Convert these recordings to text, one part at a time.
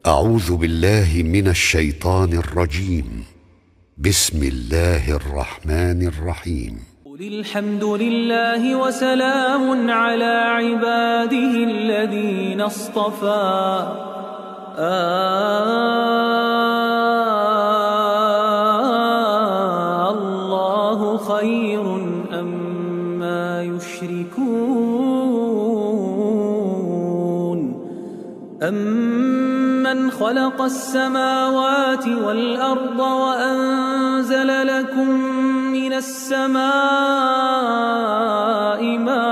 أعوذ بالله من الشيطان الرجيم. بسم الله الرحمن الرحيم. قل الحمد لله وسلام على عباده الذين اصطفى. الله خير أما يشركون. أمن خلق السماوات والأرض وأنزل لكم من السماء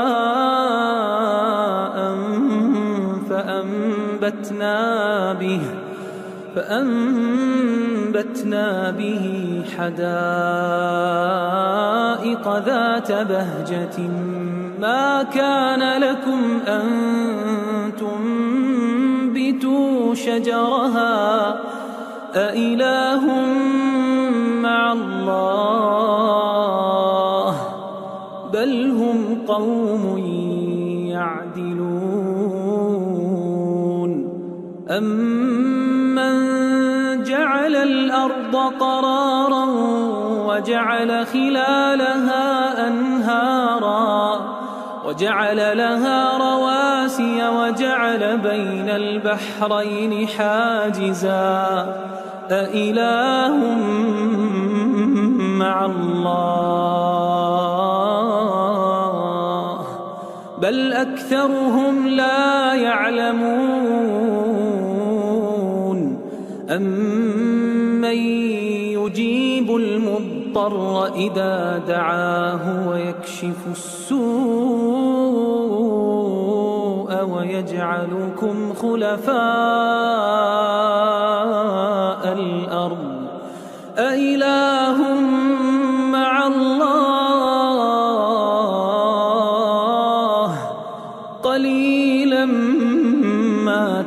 ماء فأنبتنا به حدائق ذات بهجة ما كان لكم أن تنبتوا شجرها أإله مع الله بل هم قوم يعدلون. أمن جعل الأرض قرارا وجعل خلالها أنهارا وجعل لها رواسي وجعل بين البحرين حاجزا أإله مع الله بل أكثرهم لا يعلمون. أمن يجيب المضطر إذا دعاه ويكشف السوء ويجعلكم خلفاء الأرض أإله مع الله قليلا ما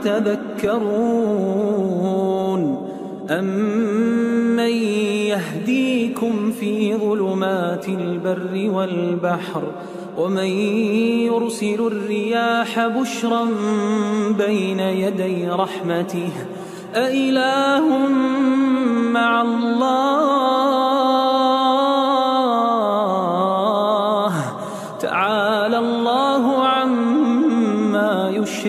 تذكرون. أمن يهديكم في ظلمات البر والبحر ومن يرسل الرياح بشرا بين يدي رحمته أإله مع الله تعالى الله عما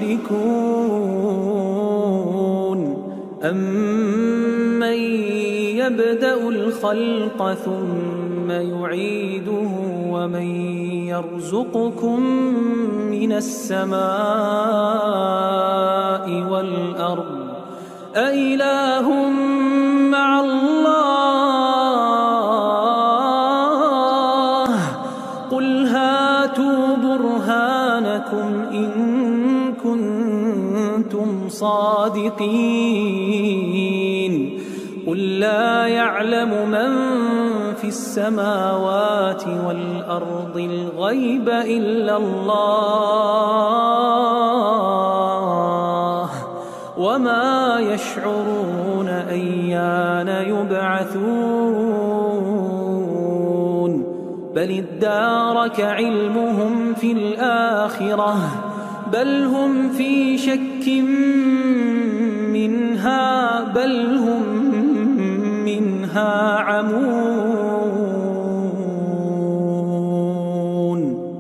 يشركون. أمن يبدأ الخلق ثم يعيده ومن يرزقكم من السماء والأرض أإله مع الله قل هاتوا برهانكم إن كنتم صادقين. قل لا يعلم من في السماوات والأرض الغيب إلا الله وما يشعرون أيان يبعثون بل ادارك علمهم في الآخرة بل هم في شك منها بل هم منها عمون.